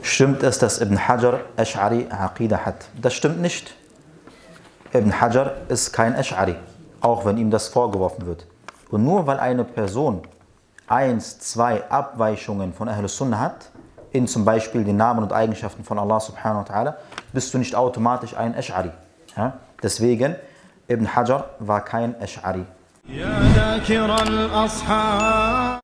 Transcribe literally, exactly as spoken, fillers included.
Stimmt es, dass Ibn Hajar Ash'ari Aqidah hat? Das stimmt nicht. Ibn Hajar ist kein Ash'ari, auch wenn ihm das vorgeworfen wird. Und nur weil eine Person eins, zwei Abweichungen von Ahlus Sunnah hat, in zum Beispiel den Namen und Eigenschaften von Allah subhanahu wa ta'ala, bist du nicht automatisch ein Ash'ari. Ja? Deswegen, Ibn Hajar war kein Ash'ari.